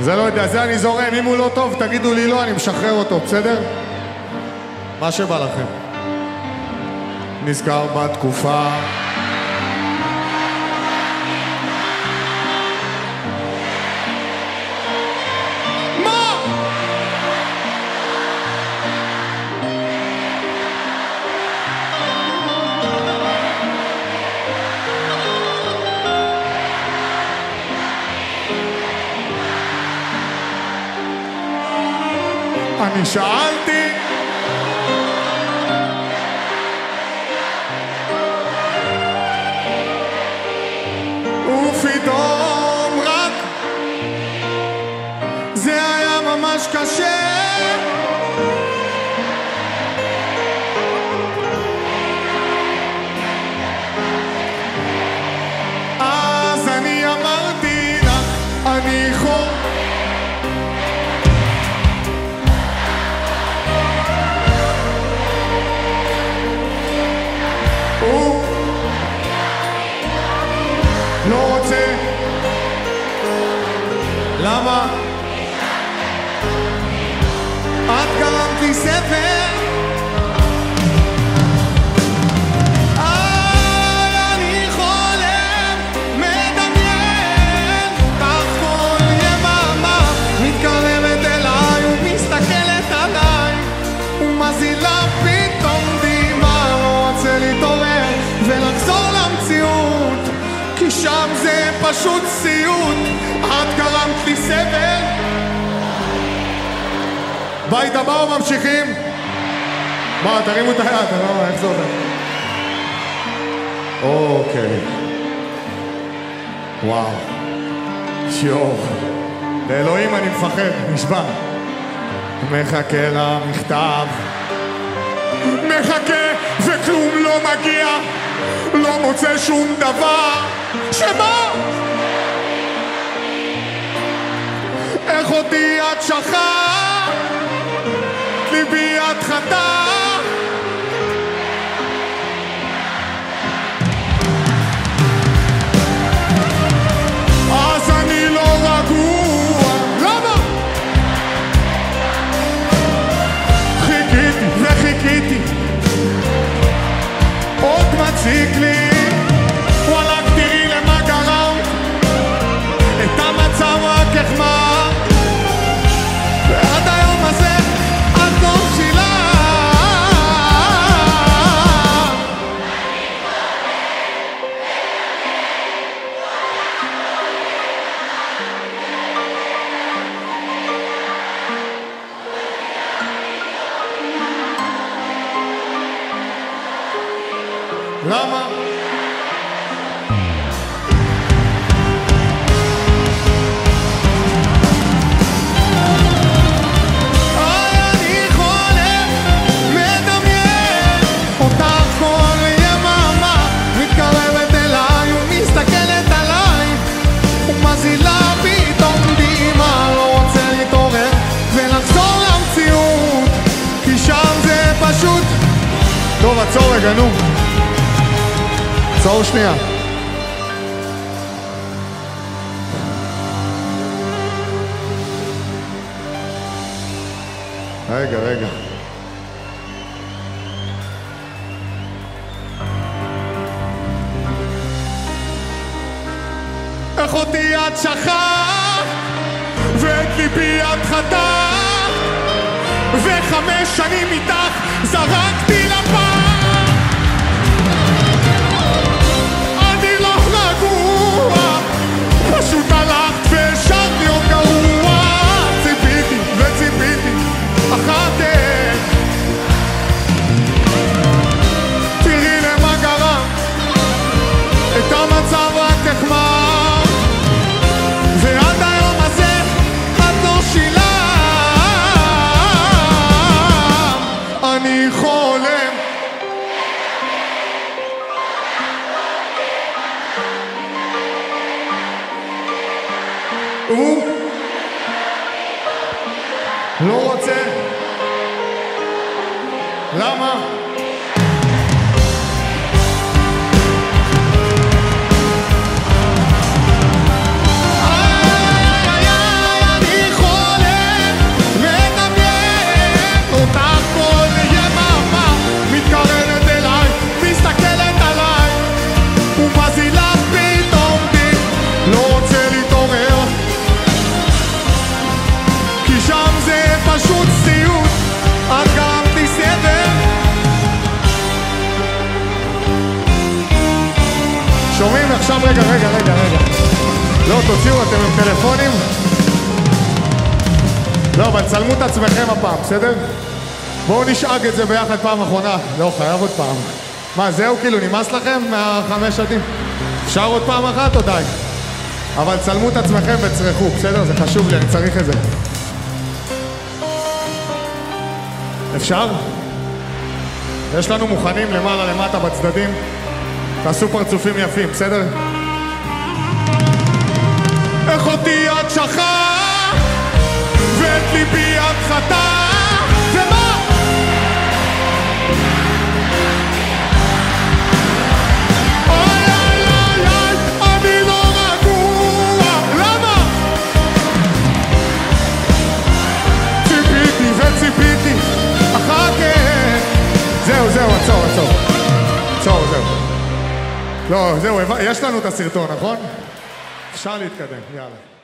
זה לא יודע, זה אני זורם. אם הוא לא טוב, תגידו לי לא, אני משחרר אותו, בסדר? מה שבא לכם. נזכר בתקופה אני שאלתי ופתאום רק זה היה ממש קשה אז אני אמרתי לך אני יכול לא רוצה למה? את גרמת לי ספר אני חולם מדמיין כך כל יממה מתקרבת אליי ומסתכלת עליי ומזילה פתאום דמעה לא רוצה להתעורר ולחזור למציאות כי שם זה פשוט סיוט את גרמת לי סבל בית הבא או ממשיכים? מה, תרימו את היד, איך זה עובד? אוקיי וואו שיור לאלוהים אני מפחד, נשבע מחכה למכתב מחכה וכלום לא מגיע לא מוצא שום דבר שמה? איך אותי את שכחת ליבי את חתך אז אני לא רגוע למה? חיכיתי וחיכיתי עוד מציק לי וואלה תראי למה גרמת את המצב רק החמר ועד היום הזה את לא שילמת למה? טוב, עצור רגע, נו. עצור שנייה. רגע. איך אותי את שכחת ואת ליבי את חתכת ו5 שנים איתך זרקתי לפח אני לא רגוע פשוט הלכת והשארת לי עוד גרוע ציפיתי וציפיתי אחת תראי למה גרם את המצב רק החמר ועד היום הזה את לא שילמת אני חולם הוא לא רוצה למה? אני שומעים? עכשיו רגע. לא, תוציאו, אתם עם טלפונים? לא, אבל צלמו את עצמכם הפעם, בסדר? בואו נשאג את זה ביחד פעם אחרונה. לא, חייב עוד פעם. מה, זהו כאילו, נמאס לכם מהחמש שנים? אפשר עוד פעם אחת או די? אבל צלמו את עצמכם וצרכו, בסדר? זה חשוב לי, אני צריך את זה. אפשר? יש לנו מוכנים למעלה, למטה, בצדדים. תעשו פרצופים יפים, בסדר? איך אותי את שכח ואת ליבי את חתך ומה? אוי אוי אוי אוי, אני לא רגוע. למה? ציפיתי וציפיתי אחר כן. זהו, עצור. זהו. לא, זהו, יש לנו את הסרטון, נכון? אפשר להתקדם, יאללה.